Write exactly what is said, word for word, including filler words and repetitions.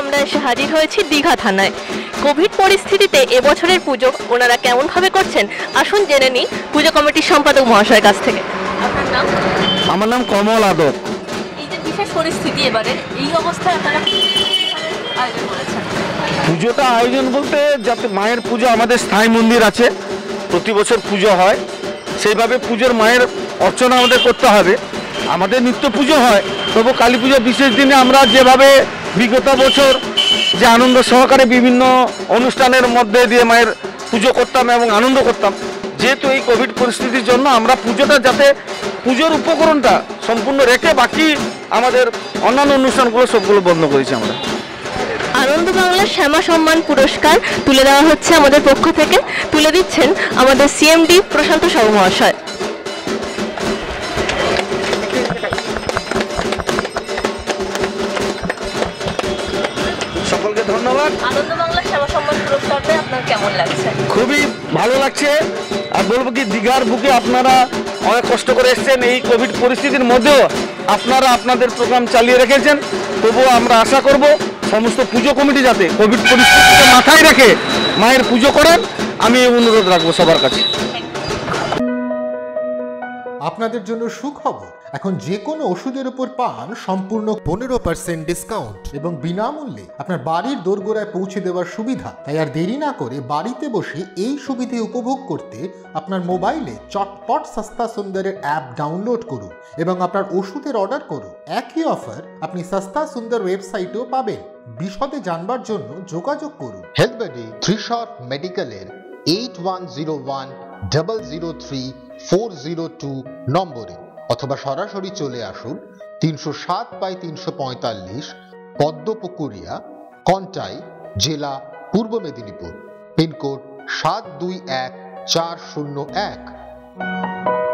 আমরা এসে হাজির হয়েছি দীঘা থানায়। কোভিড পরিস্থিতিতে এবছরের পুজো ওনারা কেমনভাবে করছেন আসুন জেনে নিই পুজো কমিটির সম্পাদক মহাশয়ের কাছ থেকে। আপনার নাম? আমার নাম কমল আদক। এই যে বিশেষ পরিস্থিতি এবারে এই অবস্থায় আপনারা আয়োজন করেছেন? পুজোটা আয়োজন বলতে যাতে মায়ের পুজো, আমাদের স্থায়ী মন্দির আছে, প্রতি বছর পুজো হয়, সেইভাবে পুজোর মায়ের অর্চনা আমাদের করতে হবে। আমাদের নিত্য পুজো হয়, তবু কালী পুজো বিশেষ দিনে আমরা যেভাবে বিগত বছর যে আনন্দ সহকারে বিভিন্ন অনুষ্ঠানের মধ্যে দিয়ে মায়ের পুজো করতাম এবং আনন্দ করতাম, যেহেতু এই কোভিড পরিস্থিতির জন্য আমরা পুজোটা যাতে পুজোর উপকরণটা সম্পূর্ণ রেখে বাকি আমাদের অন্যান্য অনুষ্ঠানগুলো সবগুলো বন্ধ করেছি আমরা। আনন্দ বাংলা শ্যামা সম্মান পুরস্কার তুলে দেওয়া হচ্ছে আমাদের পক্ষ থেকে, তুলে দিচ্ছেন আমাদের সিএমডি প্রশান্ত সাহু মহাশয়। সকলকে ধন্যবাদ। আনন্দ বাংলা শ্যামা সম্মান পুরস্কারটা আপনার কেমন লাগছে? খুবই ভালো লাগছে। আর বলবো কি, দীঘার বুকে আপনারা অনেক কষ্ট করে এসেছেন, এই কোভিড পরিস্থিতির মধ্যেও আপনারা আপনাদের প্রোগ্রাম চালিয়ে রেখেছেন। তবুও আমরা আশা করব সমস্ত পুজো কমিটি যাতে কোভিড পরিস্থিতিকে মাথায় রেখে মায়ের পুজো করেন, আমি এই অনুরোধ রাখবো সবার কাছে। আপনাদের জন্য সুখবর, এখন যে কোনো ওষুধের উপর পান সম্পূর্ণ পনেরো পার্সেন্ট ডিসকাউন্ট এবং বিনামূল্যে আপনার বাড়ির দোরগোড়ায় পৌঁছে দেওয়ার সুবিধা। তাই আর দেরি না করে বাড়িতে বসে এই সুবিধে উপভোগ করতে আপনার মোবাইলে চটপট সস্তা সুন্দরের অ্যাপ ডাউনলোড করুন এবং আপনার ওষুধের অর্ডার করুন। একই অফার আপনি সস্তা সুন্দর ওয়েবসাইটেও পাবেন। বিশদে জানবার জন্য যোগাযোগ করুন হেলথবাডি ত্রিশট মেডিকেলের eight one zero one double zero three four zero two নম্বরে, অথবা সরাসরি চলে আসুন তিনশো সাত বাই তিনশো পঁয়তাল্লিশ পদ্মপুকুরিয়া, কন্টাই, জেলা পূর্ব মেদিনীপুর, পিনকোড সাত দুই এক চার শূন্য এক।